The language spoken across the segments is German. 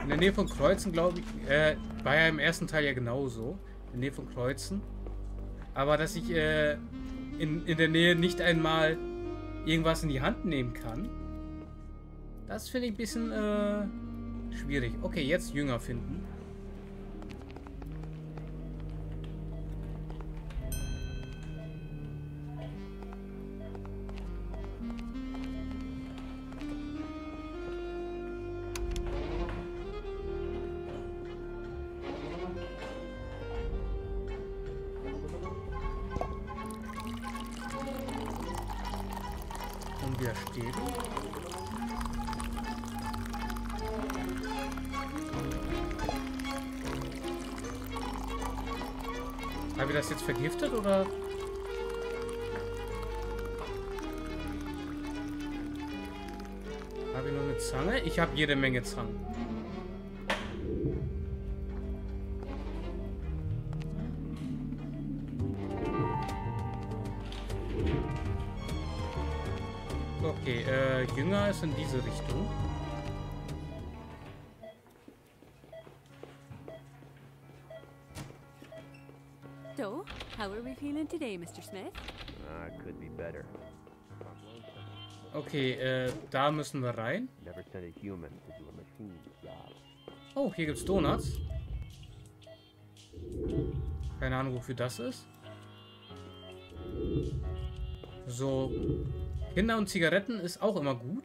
In der Nähe von Kreuzen, glaube ich, war ja im ersten Teil ja genauso. In der Nähe von Kreuzen. Aber dass ich in der Nähe nicht einmal irgendwas in die Hand nehmen kann, das finde ich ein bisschen schwierig. Okay, jetzt Jünger finden. Widerstehen. Haben wir das jetzt vergiftet oder? Habe ich noch eine Zange? Ich habe jede Menge Zangen. Okay, Jünger ist in diese Richtung. So, how are we feeling today, Mr. Smith? Could be better. Okay, da müssen wir rein. Never sent a human to do a machine's job. Oh, hier gibt's Donuts. Keine Ahnung, wofür das ist. So, Kinder und Zigaretten ist auch immer gut.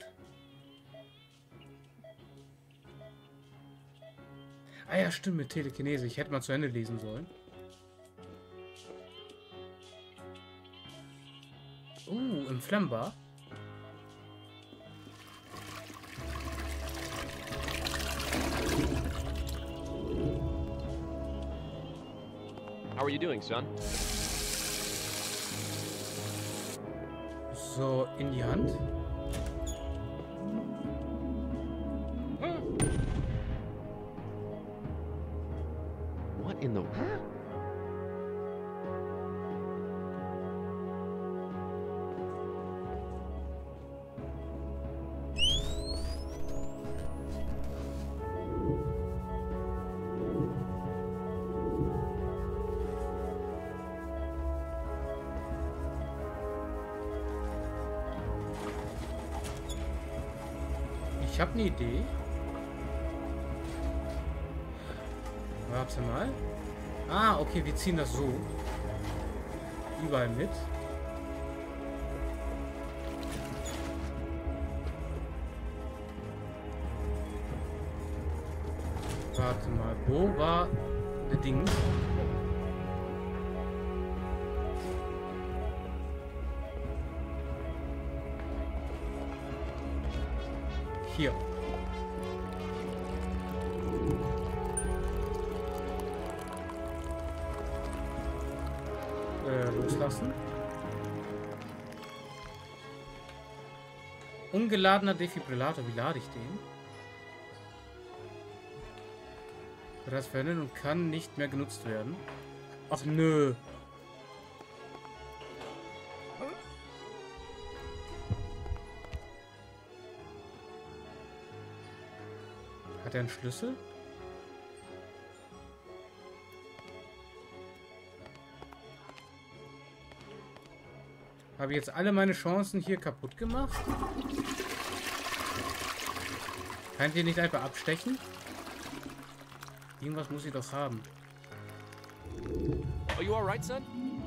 Ah ja, stimmt, mit Telekinese. Ich hätte mal zu Ende lesen sollen. Entflammbar. How are you doing, son? So, in die Hand. What in the... Ich habe eine Idee. Warte mal. Ah, okay, wir ziehen das so. Überall mit. Warte mal, wo war der Ding? Hier. Loslassen. Ungeladener Defibrillator. Wie lade ich den? Das verwendet und kann nicht mehr genutzt werden. Ach nö. Hat er einen Schlüssel? Habe ich jetzt alle meine Chancen hier kaputt gemacht? Kann ich den nicht einfach abstechen? Irgendwas muss ich doch haben. Are you alright, son?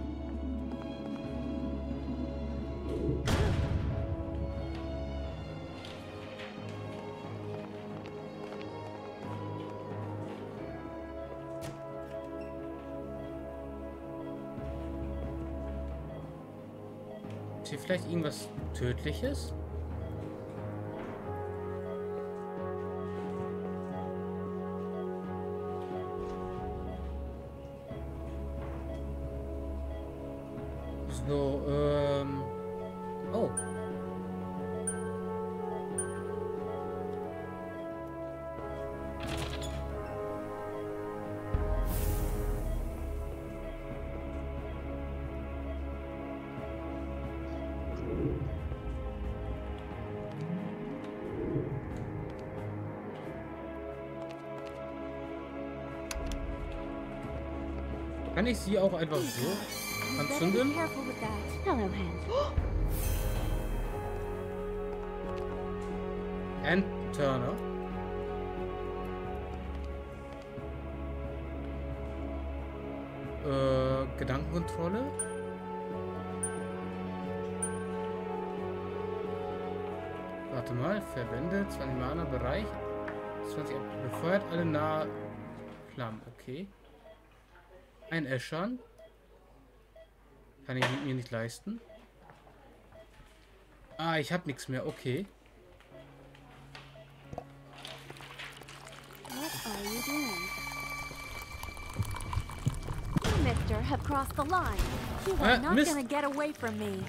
Ist hier vielleicht irgendwas Tödliches? So, oh. Kann ich sie auch einfach so You better be anzünden? careful with that. Hello, Hans. And Turner. Gedankenkontrolle. Warte mal, verwende 20 Mana Bereich. 20 befeuert alle nahe Flammen. Okay. Ein Eschern. Kann ich mir nicht leisten. Ah, ich habe nichts mehr. Okay. What are you doing? You, mister, have crossed the line. You are not Mist. gonna get away from me.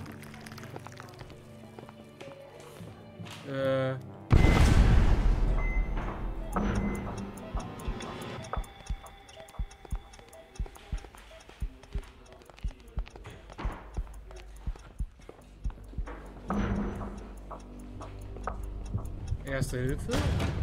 Erste Hilfe.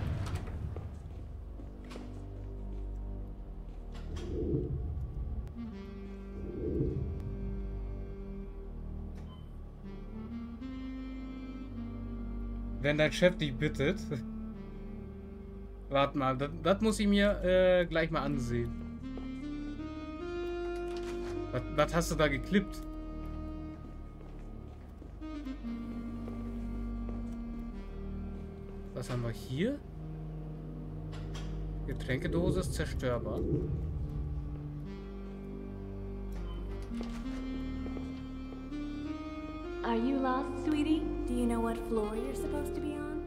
Wenn dein Chef dich bittet. Warte mal, das muss ich mir gleich mal ansehen. Was hast du da geklippt? Was haben wir hier? Getränkedose ist zerstörbar. Are you lost, sweetie? Do you know what floor you're supposed to be on?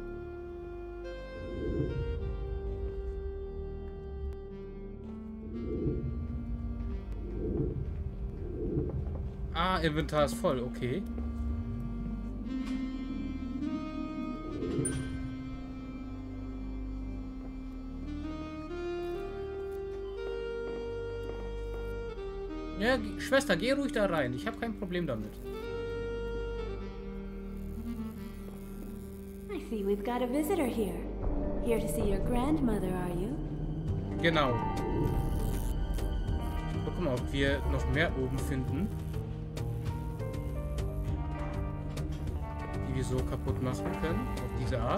Ah, Inventar ist voll, okay. Ja, Schwester, geh ruhig da rein. Ich habe kein Problem damit. I see we've got a visitor here. Here to see your grandmother, are you? Genau. Gucken wir, ob wir noch mehr oben finden. Die wir so kaputt machen können. Auf diese Art.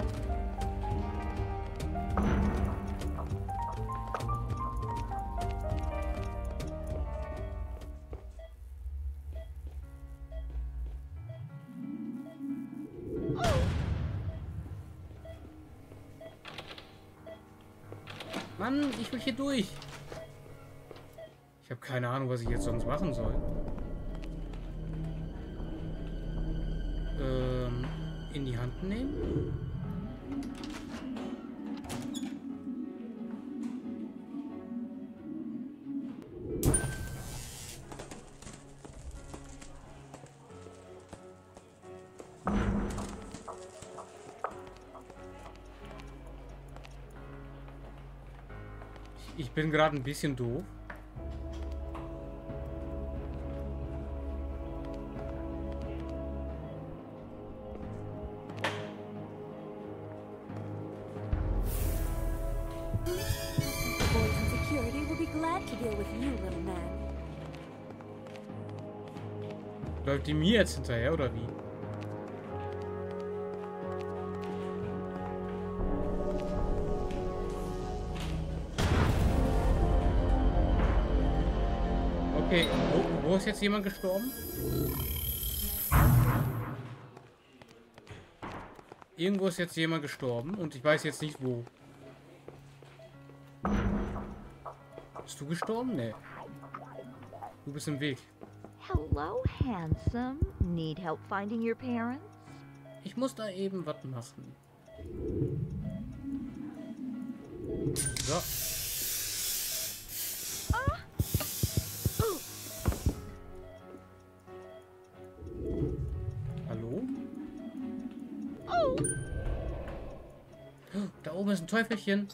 Mann, ich will hier durch. Ich habe keine Ahnung, was ich jetzt sonst machen soll. In die Hand nehmen. Ich bin gerade ein bisschen doof. Boys in security will be glad to deal with you, little man. Läuft die mir jetzt hinterher, oder wie? Okay, wo ist jetzt jemand gestorben? Irgendwo ist jetzt jemand gestorben und ich weiß jetzt nicht wo. Bist du gestorben? Nee. Du bist im Weg. Hello, handsome. Need help finding your parents? Ich muss da eben was machen. So. Hallo? Da oben ist ein Teufelchen.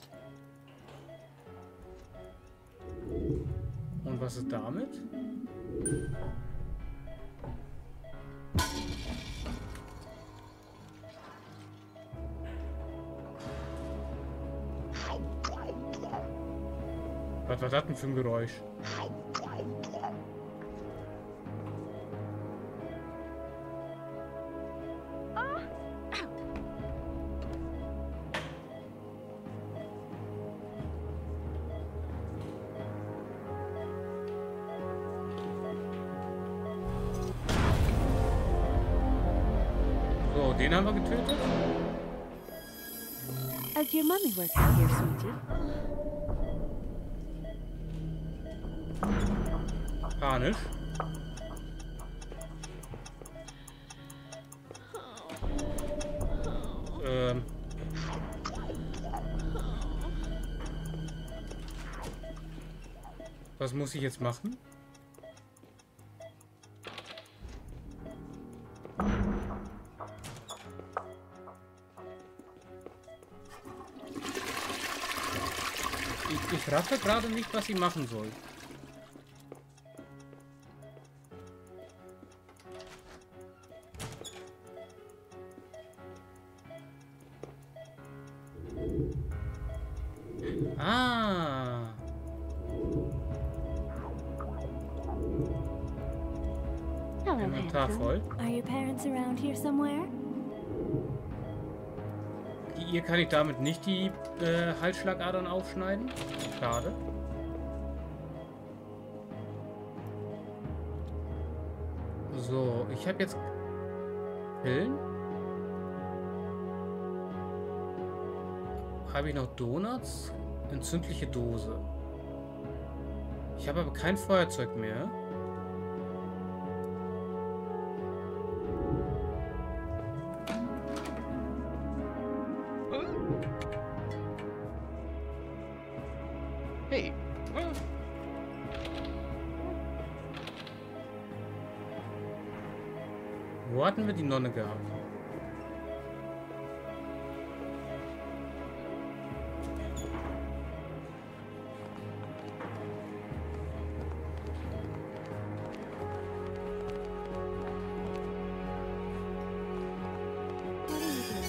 Und was ist damit? Was war das denn für ein Geräusch? den haben wir getötet. Is your mummy working here, sweetie? Panisch. Was muss ich jetzt machen? Ich raffe gerade nicht, was sie machen soll. Ah. Hello, Inventar handsome. voll. Are your parents around here somewhere? Ihr kann ich damit nicht die Halsschlagadern aufschneiden. Schade. So, ich habe jetzt Pillen. Habe ich noch Donuts? Entzündliche Dose. Ich habe aber kein Feuerzeug mehr. Hey, Wo hatten wir die Nonne gehabt? What are you doing?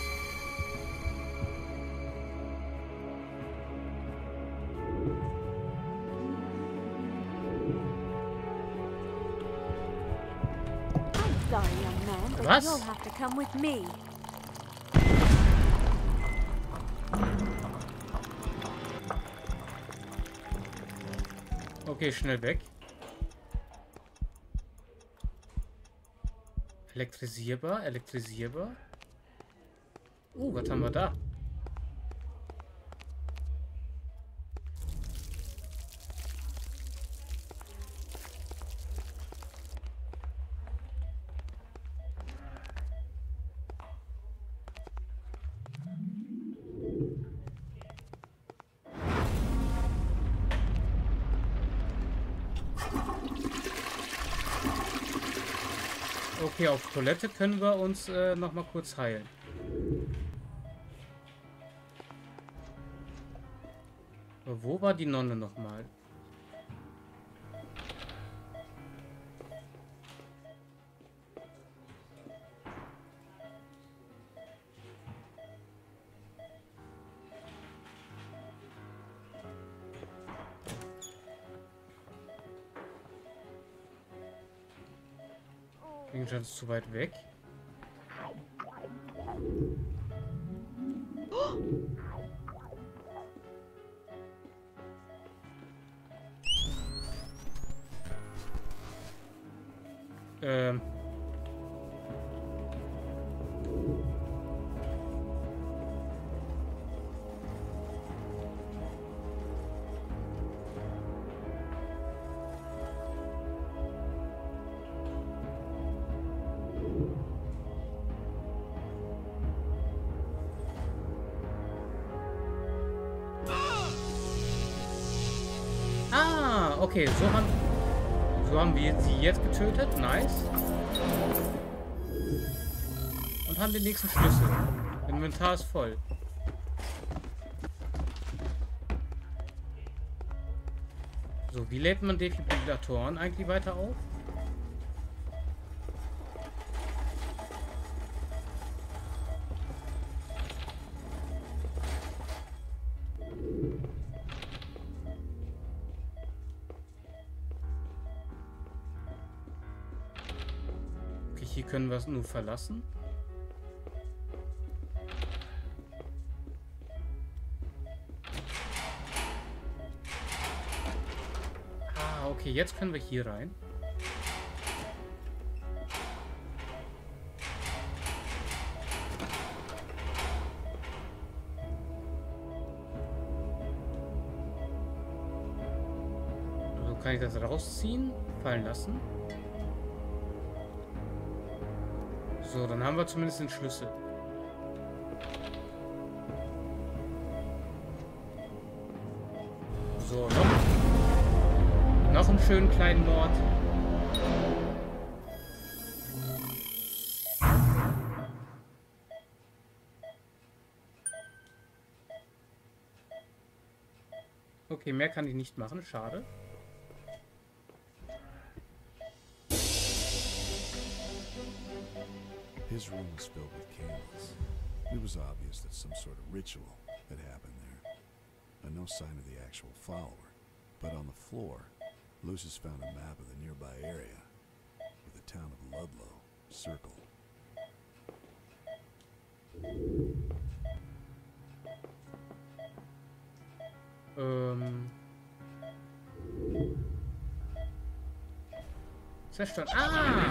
I'm sorry, young man, but Was? you'll have to come with me. Okay, schnell weg. Elektrisierbar, elektrisierbar. Was haben wir da? Okay, auf Toilette können wir uns noch mal kurz heilen. Aber wo war die Nonne noch mal? Gegenstand ist zu weit weg. Ähm. Ah, okay, so haben wir sie jetzt getötet. Nice. Und haben den nächsten Schlüssel. Inventar ist voll. So, wie lädt man Defibrillatoren eigentlich weiter auf? Okay, hier können wir es nur verlassen. Okay, jetzt können wir hier rein. kann ich das rausziehen? Fallen lassen. So, dann haben wir zumindest den Schlüssel. So, noch einen schönen kleinen Mord. Okay, mehr kann ich nicht machen. Schade. His room was filled with candles. It was obvious that some sort of ritual had happened there. And no sign of the actual follower. But on the floor, Lucius found a map of the nearby area, with the town of Ludlow circled. Zerstören. Ah!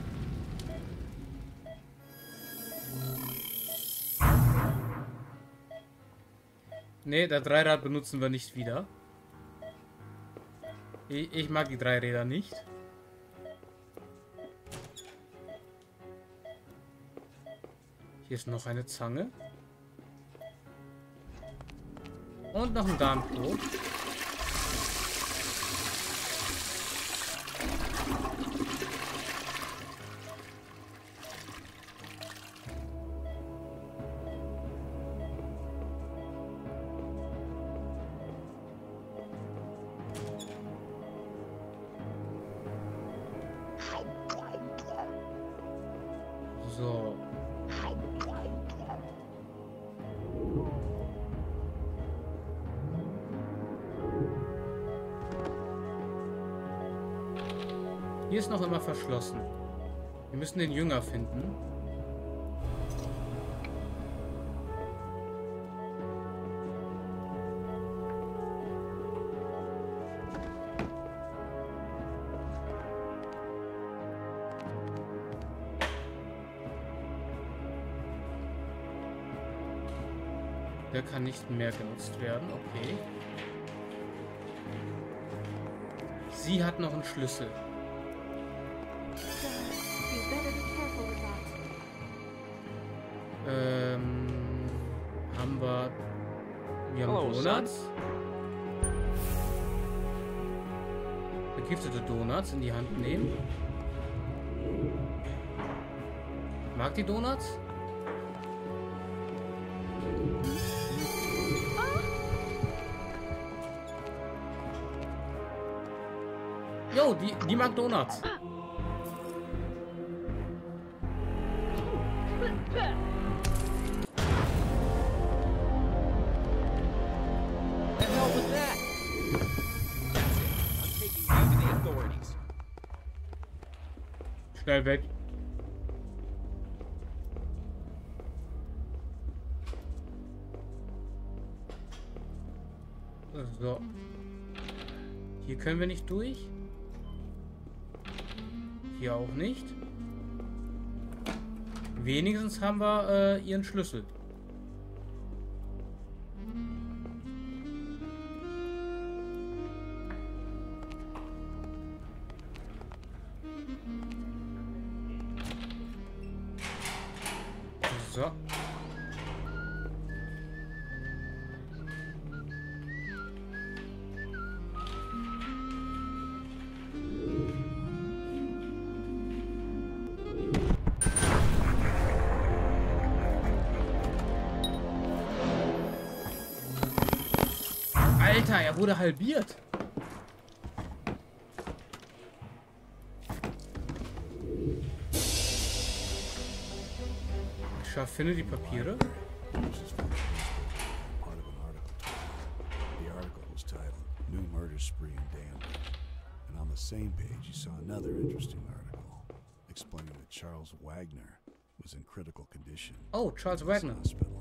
Ne, das Dreirad benutzen wir nicht wieder. Ich mag die Dreiräder nicht. Hier ist noch eine Zange. Und noch ein Darmklo. So. Hier ist noch immer verschlossen. Wir müssen den Jünger finden. Der kann nicht mehr genutzt werden. Okay. Sie hat noch einen Schlüssel. You better be careful with that. Haben wir... Wir haben Hello, Donuts. Vergiftete Donuts in die Hand nehmen. Mag die Donuts? Jo, die mag Donuts. The hell was that? That's it. I'm taking you to the authorities. Schnell weg. So. Hier können wir nicht durch. Hier auch nicht. Wenigstens haben wir ihren Schlüssel. So. Alter, er wurde halbiert. Ich finde die Papiere. Lucius found part of an article. The article was titled "New Murder Spree in Danbury," and on the same page you saw another interesting article explaining that Charles Wagner was in critical condition. Oh, Charles in this Wagner. hospital.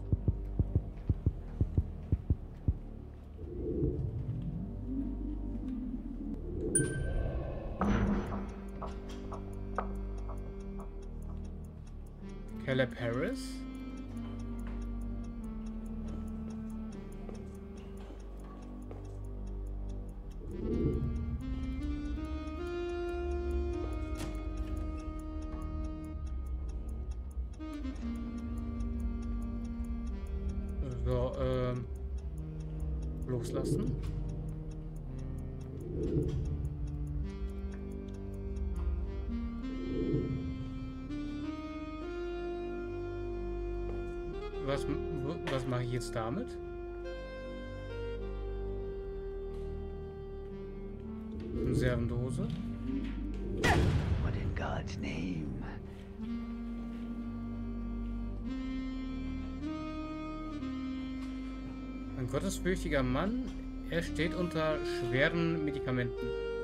Caleb Harris. loslassen. Was mache ich jetzt damit? Konservendose. What in God's name? Ein gottesfürchtiger Mann. Er steht unter schweren Medikamenten.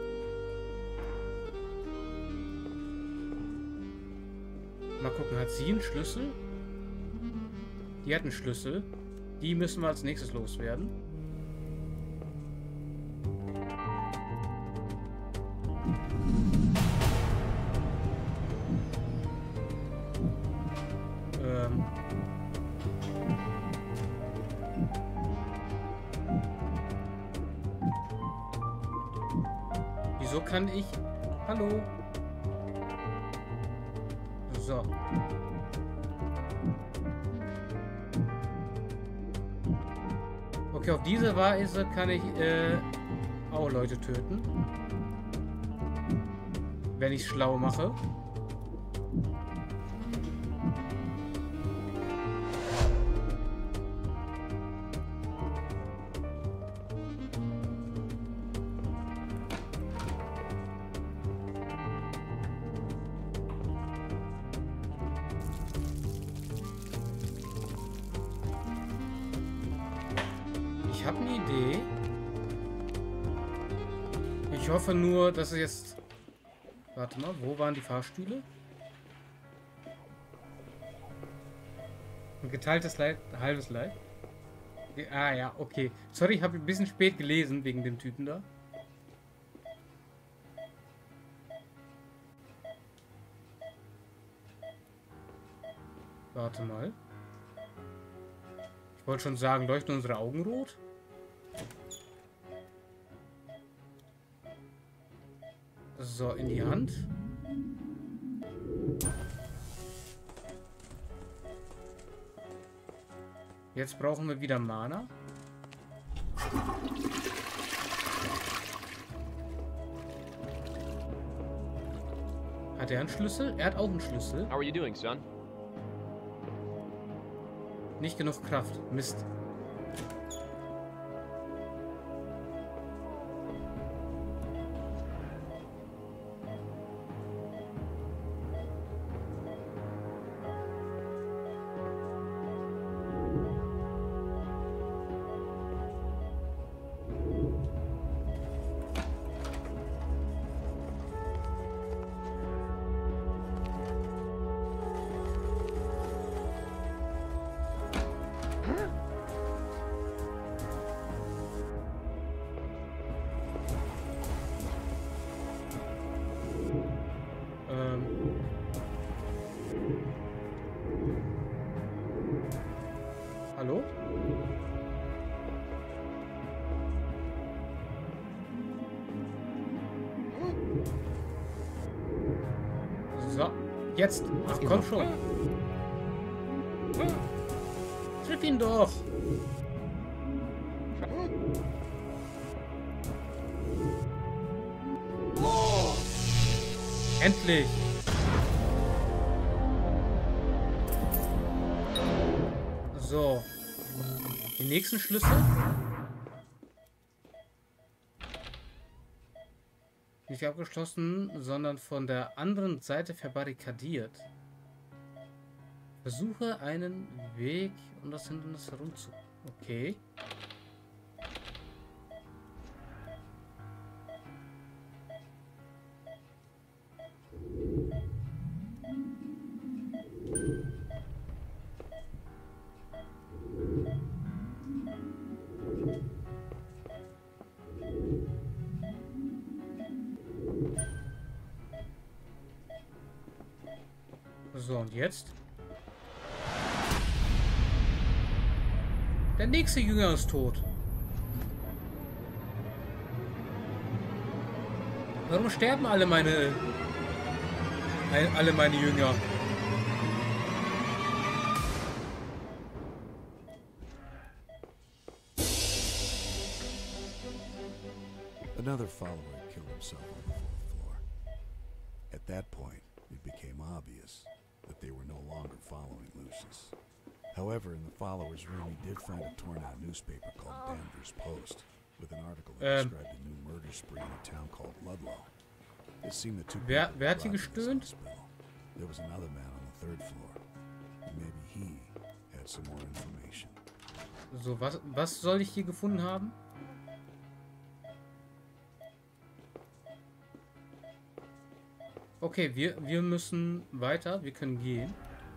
Mal gucken, hat sie einen Schlüssel? Die hat einen Schlüssel. Die müssen wir als nächstes loswerden. Wieso kann ich... Hallo? So. Okay, auf diese Weise kann ich auch Leute töten. Wenn ich es schlau mache. Ich habe eine Idee. Ich hoffe nur, dass es jetzt... Warte mal, wo waren die Fahrstühle? Ein geteiltes Leid, ein halbes Leid. Ah ja, okay. Sorry, ich habe ein bisschen spät gelesen wegen dem Typen da. Warte mal. Ich wollte schon sagen, leuchten unsere Augen rot? So, in die Hand. Jetzt brauchen wir wieder Mana. Hat er einen Schlüssel? Er hat auch einen Schlüssel. How are you doing, son? Nicht genug Kraft. Mist. Hallo? So, jetzt. Ach, komm schon. Triff ihn doch. Endlich. So. Die nächsten Schlüssel. Nicht abgeschlossen, sondern von der anderen Seite verbarrikadiert. Versuche einen Weg, um das Hindernis herumzu... Okay. So, und jetzt? Der nächste Jünger ist tot. Warum sterben alle meine Jünger? Another follower had killed himself on the 4th floor. At that point, it became obvious that they were no longer following Lucius. However, in the followers' room, he did find a torn-out newspaper called Danvers Post, with an article that described a new murder spree in a town called Ludlow. It seemed the two Wer people hat hier brought to this gestöhnt? hospital. There was another man on the 3rd floor, and maybe he had some more information. So, was soll ich hier gefunden haben? Okay, wir müssen weiter. Wir können gehen.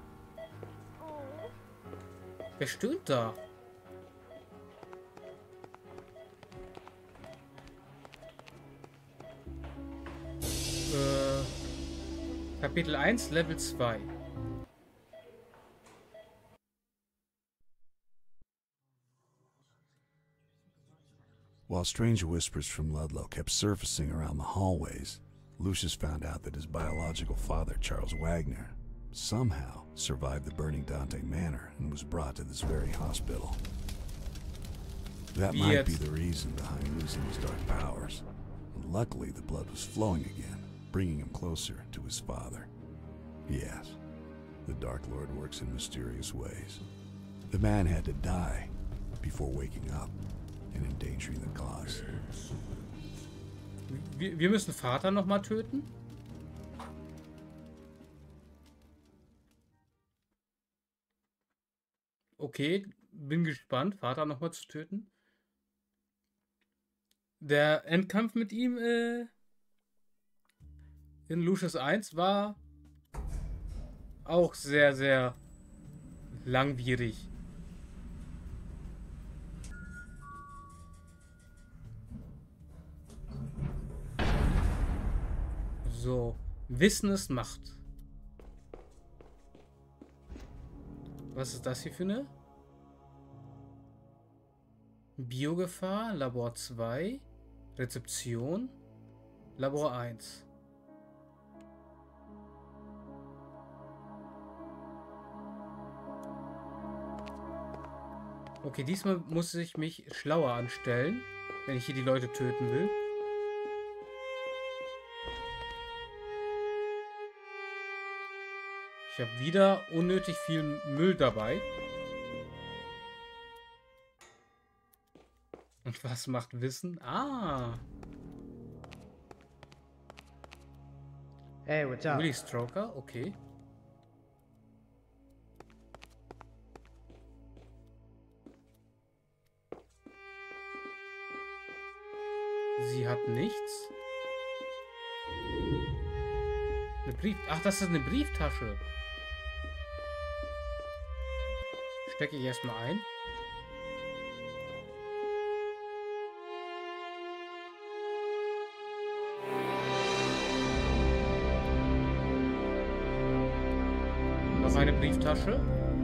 Wer stöhnt da? Kapitel 1, Level 2. While strange whispers from Ludlow kept surfacing around the hallways, Lucius found out that his biological father, Charles Wagner, somehow survived the burning Dante Manor and was brought to this very hospital. That might be the reason behind losing his dark powers. And luckily, the blood was flowing again, bringing him closer to his father. Yes, the Dark Lord works in mysterious ways. The man had to die before waking up and endangering the cause. Wir müssen Vater noch mal töten? Okay, bin gespannt, Vater noch mal zu töten. Der Endkampf mit ihm in Lucius 1 war auch sehr, sehr langwierig. So, Wissen ist Macht. Was ist das hier für eine? Biogefahr, Labor 2, Rezeption, Labor 1. Okay, diesmal muss ich mich schlauer anstellen, wenn ich hier die Leute töten will. Ich habe wieder unnötig viel Müll dabei. Und was macht Wissen? Ah! Hey, what's up? Willy Stroker, okay. Sie hat nichts. Ach, das ist eine Brieftasche. Stecke ich erstmal ein. Noch eine Brieftasche.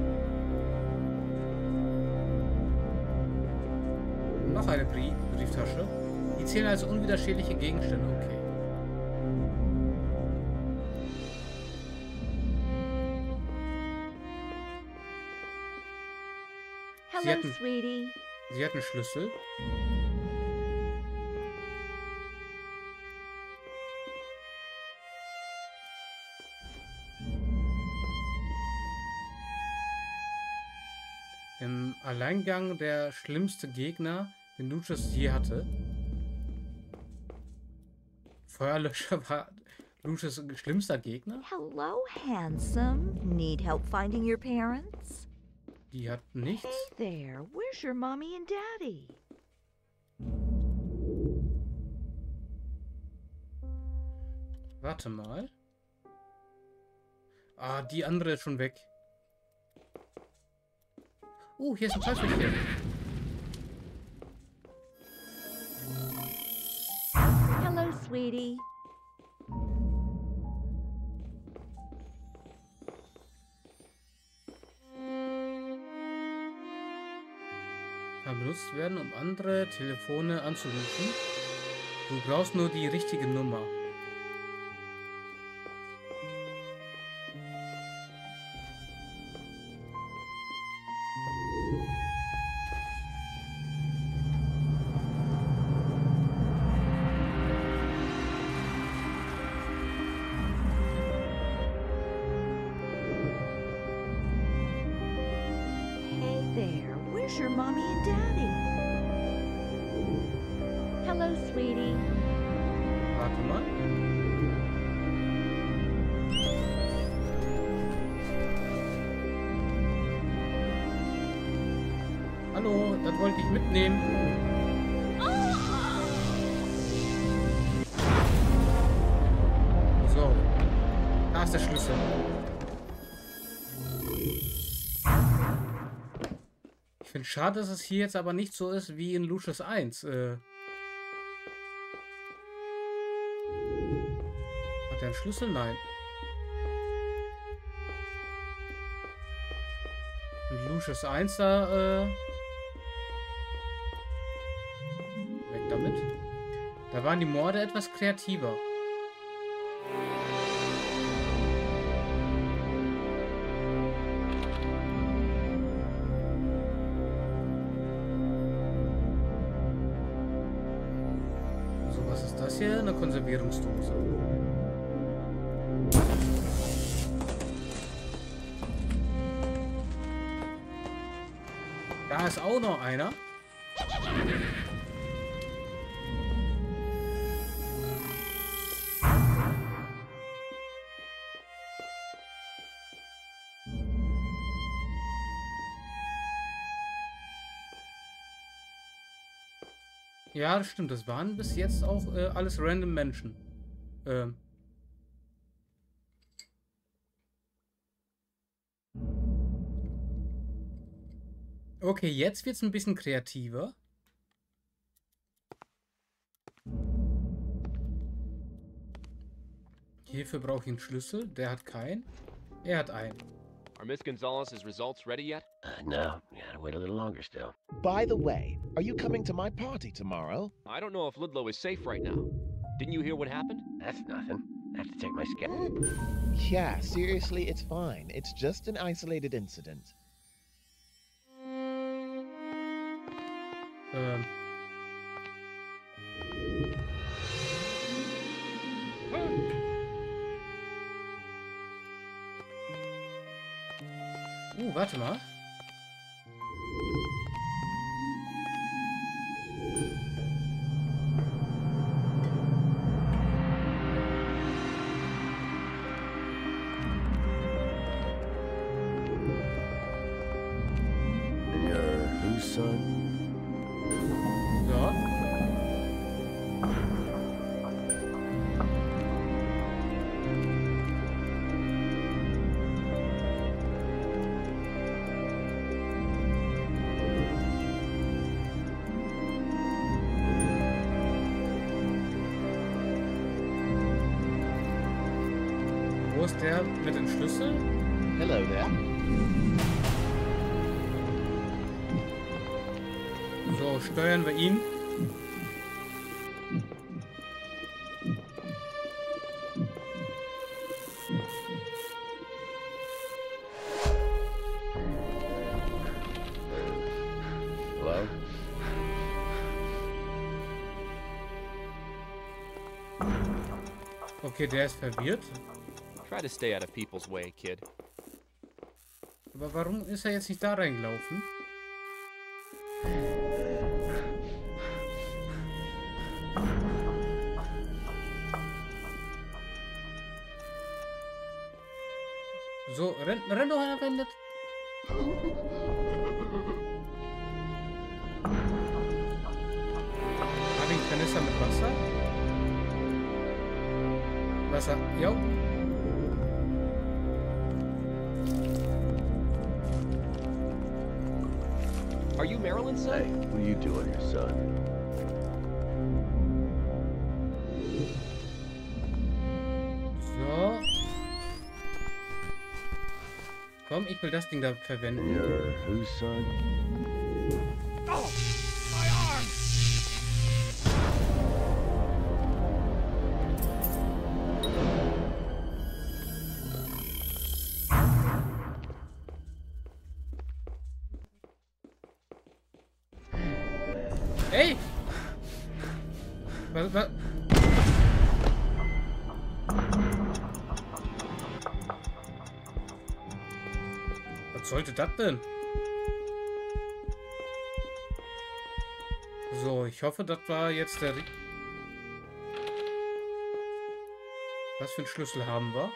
Noch eine Brieftasche. Die zählen als unwiderstehliche Gegenstände. Okay. Hello, sweetie. Sie hat einen Schlüssel. Im Alleingang der schlimmste Gegner, den Lucius je hatte. Feuerlöscher war Lucius schlimmster Gegner. Hello, handsome. Need help finding your parents? Die hat nichts. Hey there, where's your mommy and daddy? Warte mal. Ah, die andere ist schon weg. Hier ist ein Teufelchen. Hello, sweetie. Kann benutzt werden, um andere Telefone anzurufen. Du brauchst nur die richtige Nummer. sweetie. Warte mal. Hallo, das wollte ich mitnehmen. So. Da ist der Schlüssel. Ich finde schade, dass es hier jetzt aber nicht so ist wie in Lucius 1. Hat er einen Schlüssel? Nein. In Lucius 1 da, weg damit. Da waren die Morde etwas kreativer. So, was ist das hier? Eine Konservierungsdose. Da ist auch noch einer. Ja, das stimmt. Das waren bis jetzt auch alles random Menschen. Okay, jetzt wird es ein bisschen kreativer. Hierfür brauche ich einen Schlüssel. Der hat keinen. Er hat einen. Are Miss Gonzalez's results ready yet? No, we gotta wait a little longer still. By the way, are you coming to my party tomorrow? I don't know if Ludlow is safe right now. Didn't you hear what happened? That's nothing. I have to check my schedule. Yeah, seriously, it's fine. It's just an isolated incident. Warte mal. And you're whose son? So. Wo ist der mit dem Schlüssel? Hello there. So, steuern wir ihn. Hello? Okay, der ist verwirrt. Try to stay out of people's way, kid. Aber warum ist er jetzt nicht da reingelaufen? So, renn doch einfach in das... Habe ich einen Kanister mit Wasser? Wasser, jo. Are you Marilyn's Hey, son? what are you doing here, son? So. Komm, ich will das Ding da verwenden. You're whose son? Oh, my arm! Ey! Was? Was sollte das denn? So, ich hoffe, das war jetzt der... Was für einen Schlüssel haben wir?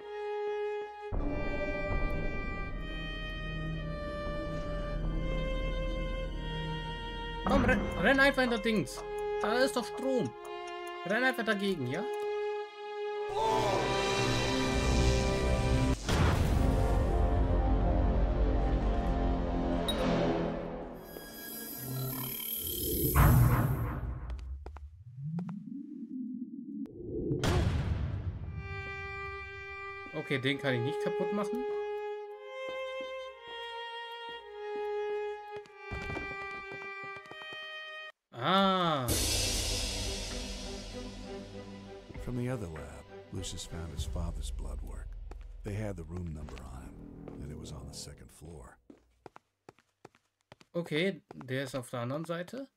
Komm, renn einfach in das Dings. Da ist doch Strom. Renn einfach dagegen, ja? Okay, den kann ich nicht kaputt machen. Ah. From the other lab, Lucius found his father's blood work. They had the room number on him, and it was on the second floor. Okay, der ist auf der anderen Seite.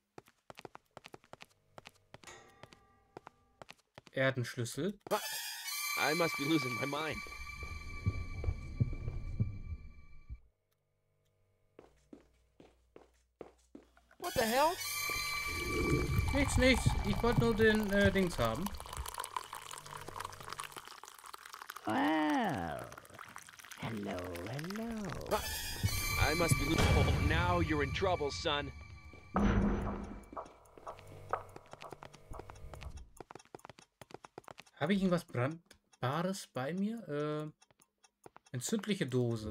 Er hat einen Schlüssel. I must be losing my mind. What the hell? Nichts. Ich wollte nur den Dings haben. Well, hello. I must be losing. Oh, now you're in trouble, son. Habe ich irgendwas Brandbares bei mir? Entzündliche Dose.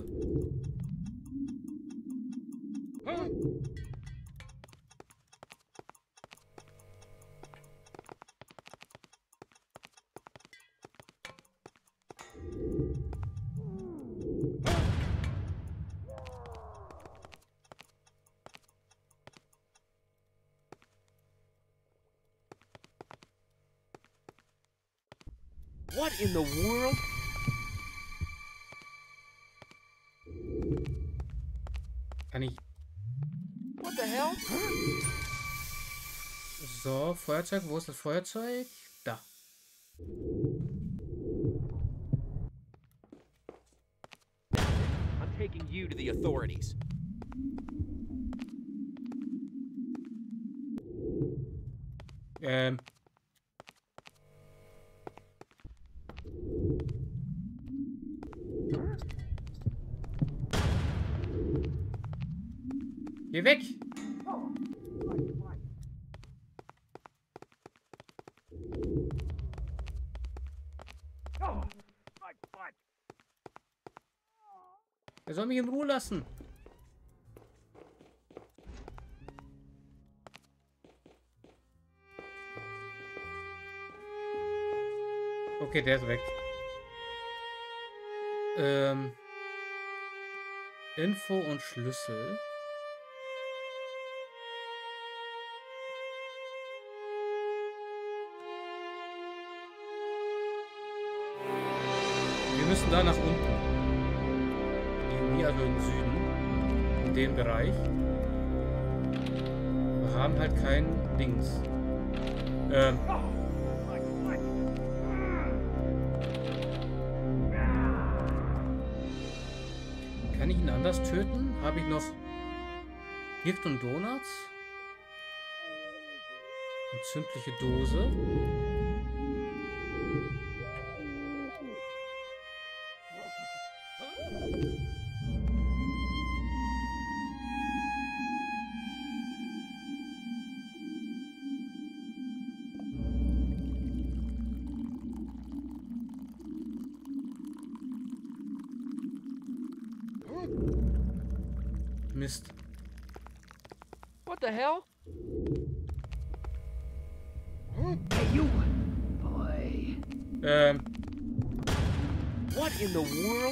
What in the world? Kann ich... What the hell? So, Feuerzeug. Wo ist das Feuerzeug? Da. I'm taking you to the authorities. Geh weg! Er soll mich in Ruhe lassen. Okay, der ist weg. Info und Schlüssel. Wir müssen da nach unten. Irgendwie, also im Süden. In dem Bereich. Wir haben halt kein Dings. Kann ich ihn anders töten? Habe ich noch Gift und Donuts? Entzündliche Dose. Mist. What the hell? Hey, you! Boy. What in the world?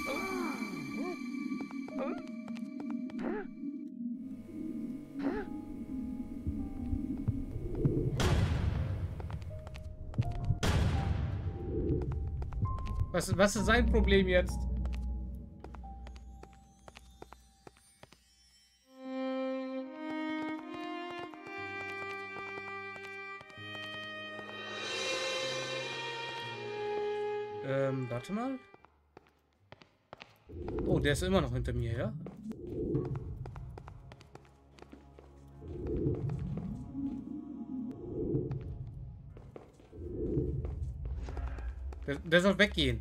Was ist sein Problem jetzt? Warte mal. Oh, der ist immer noch hinter mir, ja? Der soll weggehen.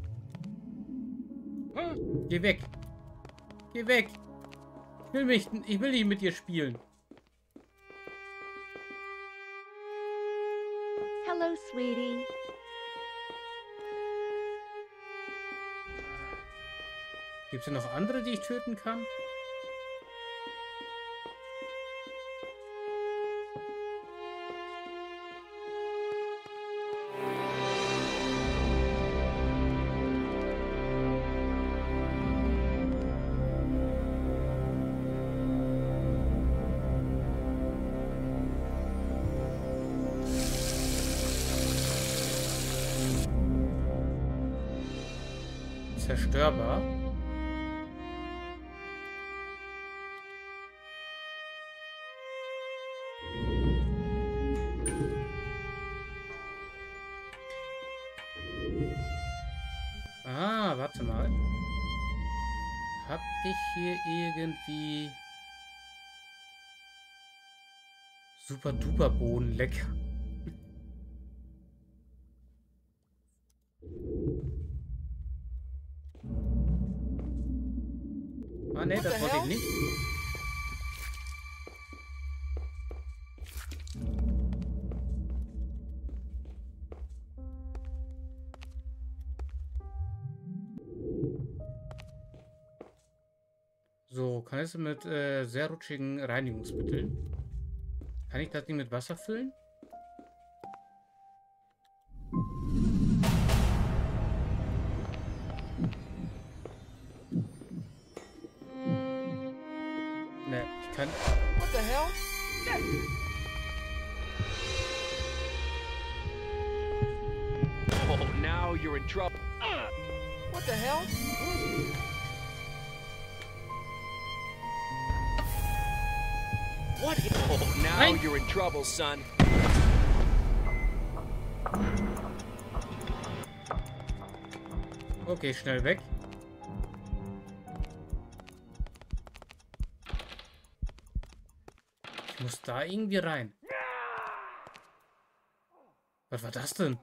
Geh weg. Geh weg. Ich will nicht mit dir spielen. Hello, sweetie. Gibt es noch andere, die ich töten kann? Zerstörbar. Ah, warte mal. Hab ich hier irgendwie super duper Bohnen lecker? Ah ne, das wollte ich nicht. So, kann ich es mit sehr rutschigen Reinigungsmitteln? Kann ich das Ding mit Wasser füllen? Ne, ich kann... What the hell? Oh, now you're in trouble. What the hell? What? Oh, now Nein. you're in trouble, son. Okay, schnell weg. Ich muss da irgendwie rein. Was war das denn?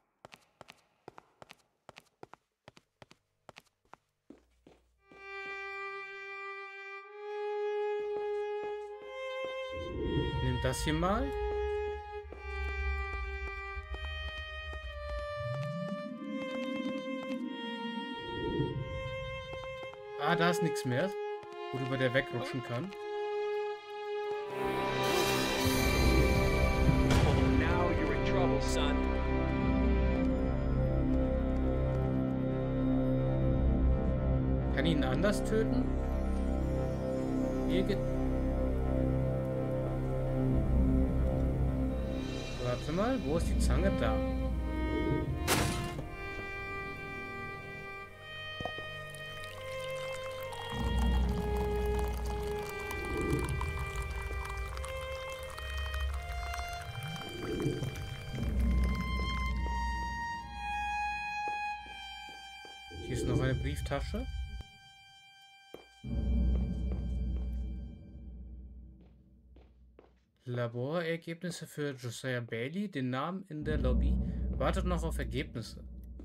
Nimm das hier mal. Ah, da ist nichts mehr, worüber der wegrutschen kann. Oh, now you're in trouble, son. Kann ich ihn anders töten? Warte mal, wo ist die Zange? Da. Hier ist noch eine Brieftasche. Laborergebnisse für Josiah Bailey, den Namen in der Lobby. Wartet noch auf Ergebnisse.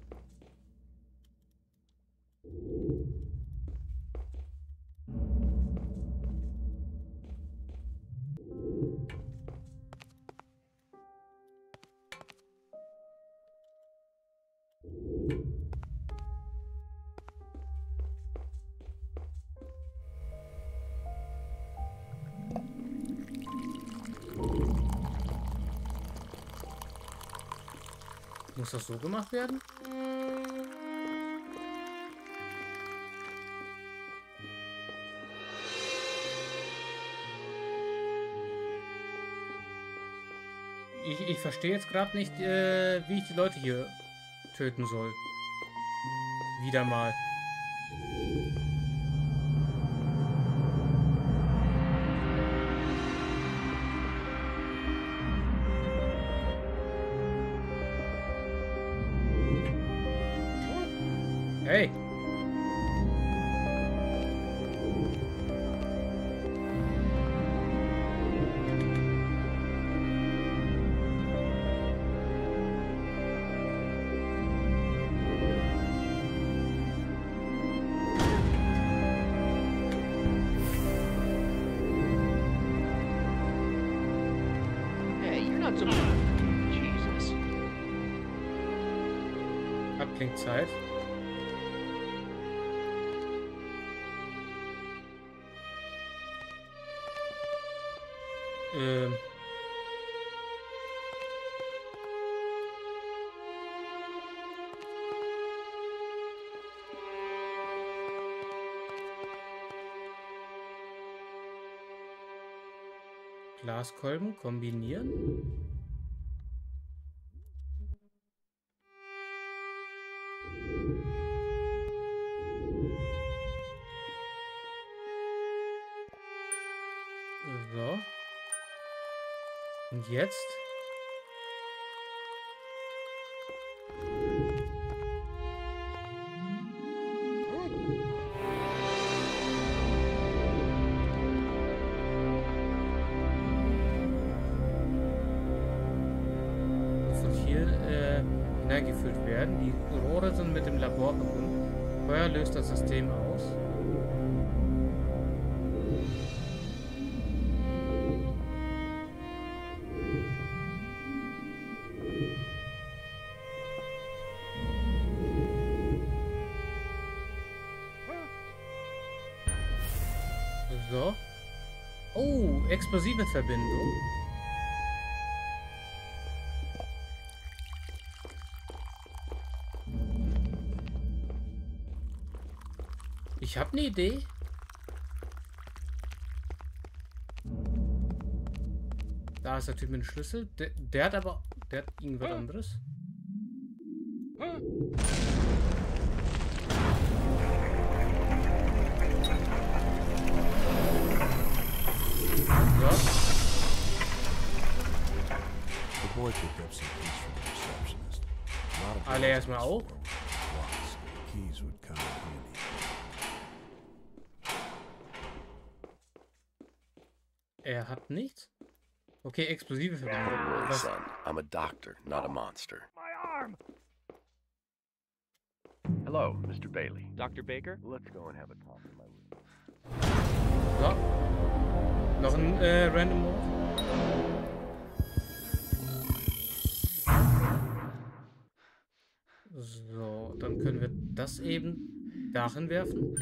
Muss das so gemacht werden? Ich verstehe jetzt gerade nicht, wie ich die Leute hier töten soll. Wieder mal. Hey! Not so. Jesus. Abklingzeit. Glaskolben kombinieren. So. Und jetzt? Gefüllt werden. Die Rohre sind mit dem Labor verbunden. Feuer löst das System aus. So. Oh, explosive Verbindung. Ich habe eine Idee. Da ist der Typ mit dem Schlüssel. Der hat irgendwas anderes. So. Alle erstmal auf. Er hat nichts. Okay, explosive Verbindung. Don't worry, son. I'm a doctor, not a monster. My arm! Hello, Mr. Bailey. Dr. Baker? Let's go and have a talk in my room. So. Noch ein Random Move. So, dann können wir das eben dahin werfen.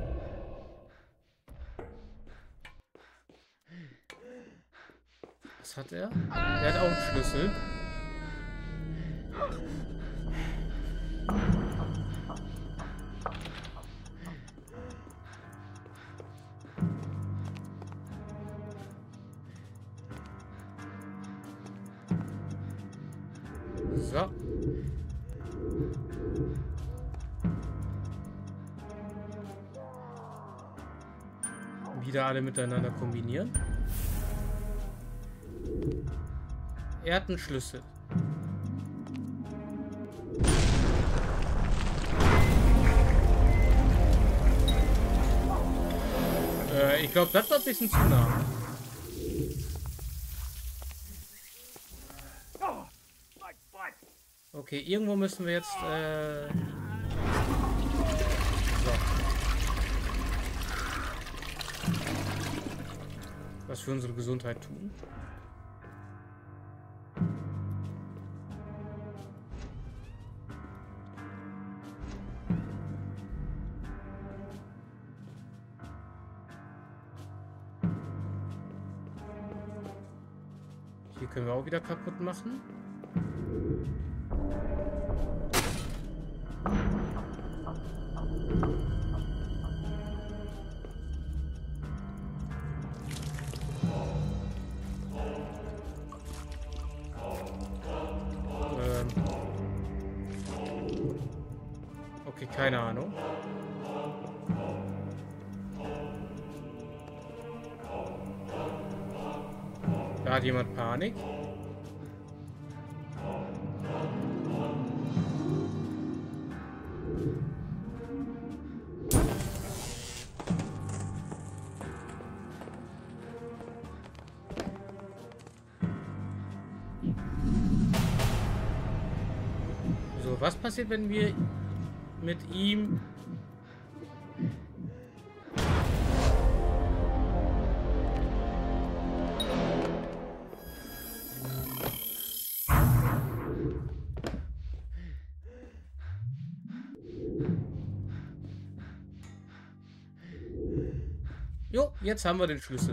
Was hat er? Er hat auch einen Schlüssel. So. Wieder alle miteinander kombinieren. Er hat einen Schlüssel. Ich glaube, das war ein bisschen zu nah. Okay, irgendwo müssen wir jetzt... So. Was für unsere Gesundheit tun. Hier können wir auch wieder kaputt machen. Okay, keine Ahnung. Da hat jemand Panik. So, was passiert, wenn wir mit ihm... Jetzt haben wir den Schlüssel.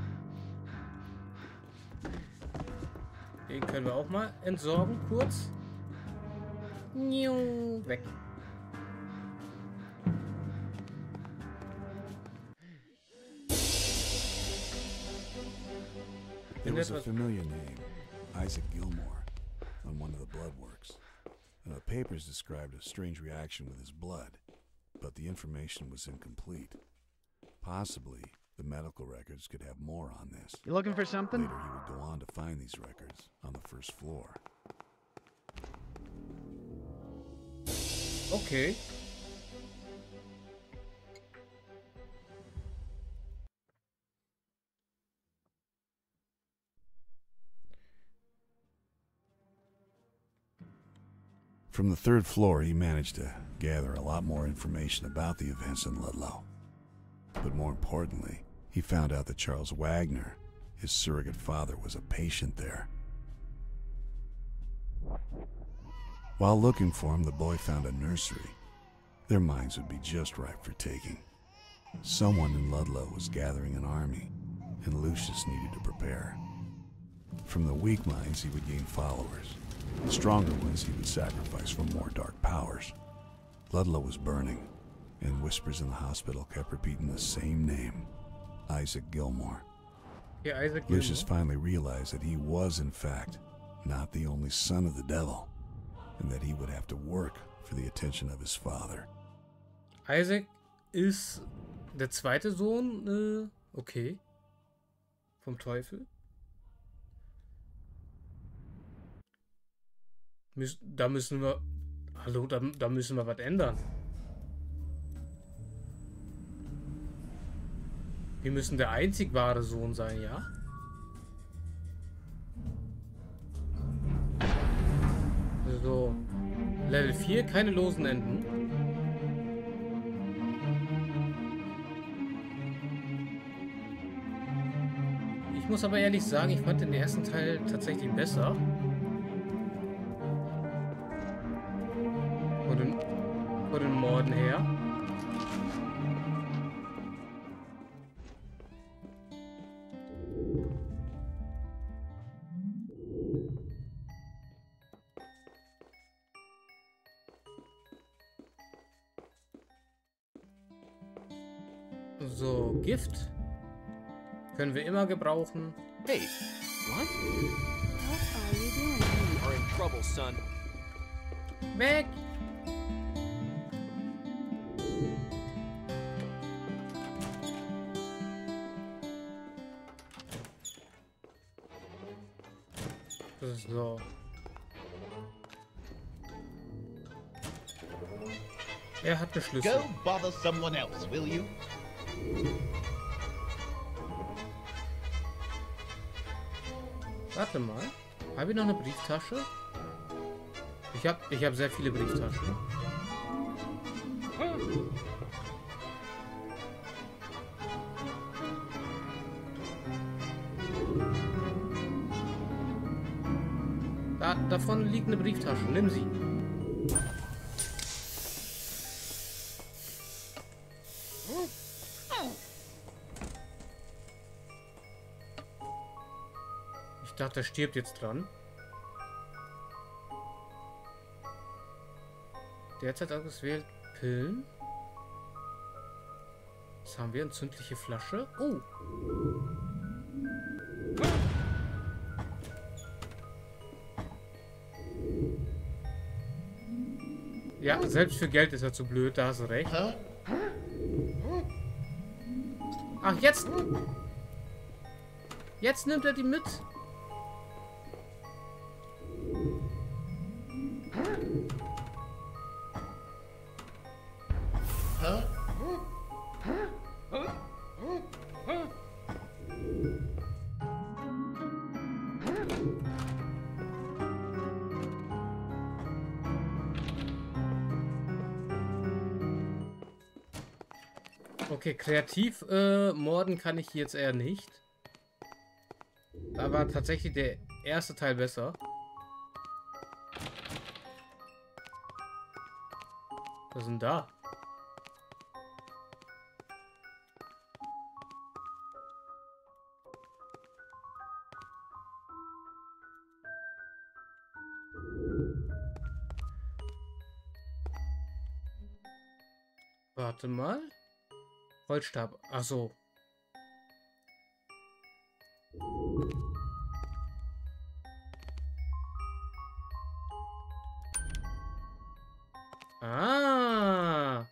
Den können wir auch mal entsorgen, kurz. Weg. There was a familiar name, Isaac Gilmore, on one of the blood works. The papers described a strange reaction with his blood, but the information was incomplete. Possibly, the medical records could have more on this. You looking for something? Later, he would go on to find these records on the first floor. Okay. From the third floor, he managed to gather a lot more information about the events in Ludlow. But more importantly, he found out that Charles Wagner, his surrogate father, was a patient there. While looking for him, the boy found a nursery. Their minds would be just ripe for taking. Someone in Ludlow was gathering an army, and Lucius needed to prepare. From the weak minds, he would gain followers. The stronger ones he would sacrifice for more dark powers. Ludlow was burning, and whispers in the hospital kept repeating the same name, Isaac Gilmore. Yeah, Isaac Lucius Gilmore. finally realized that he was, in fact, not the only son of the devil, and that he would have to work for the attention of his father. Isaac ist der zweite Sohn, okay, vom Teufel. Da müssen wir... Hallo, da müssen wir was ändern. Wir müssen der einzig wahre Sohn sein, ja? So. Level 4, keine losen Enden. Ich muss aber ehrlich sagen, ich fand den ersten Teil tatsächlich besser. Von den Morden her. So, Gift können wir immer gebrauchen. Hey, what? What are you doing? You are in trouble, son. Weg! So. Er hat den Schlüssel. Go bother someone else, will you? Warte mal. Habe ich noch eine Brieftasche? Ich hab sehr viele Brieftaschen. Davon liegt eine Brieftasche. Nimm sie. Ich dachte, er stirbt jetzt dran. Derzeit ausgewählt Pillen. Was haben wir? Entzündliche Flasche. Oh. Ja, selbst für Geld ist er zu blöd, da hast du recht. Ach, jetzt! Jetzt nimmt er die mit. Okay, kreativ morden kann ich jetzt eher nicht. Da war tatsächlich der erste Teil besser. Was ist denn da? Warte mal. Holzstab. Ach so. Ah.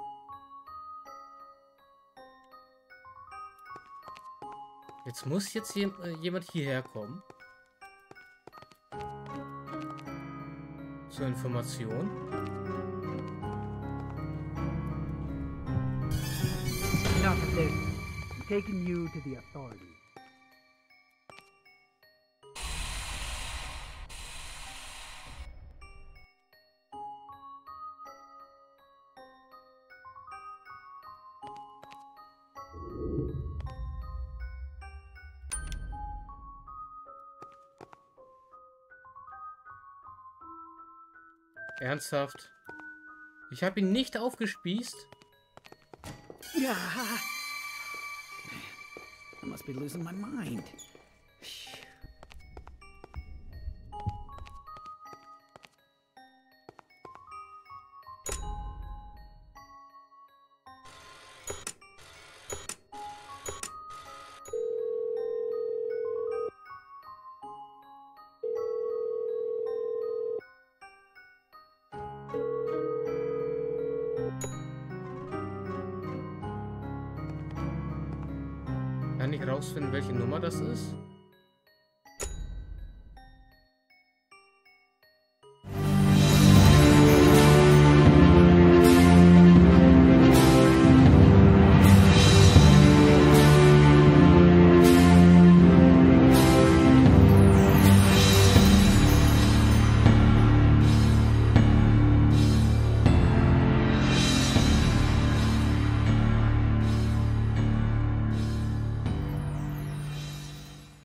Jetzt muss jemand hierher kommen. Zur Information. Enough of this. I'm taking you to the authorities. Ernsthaft? Ich habe ihn nicht aufgespießt. Yeah. Man, I must be losing my mind. Kann ich rausfinden, welche Nummer das ist?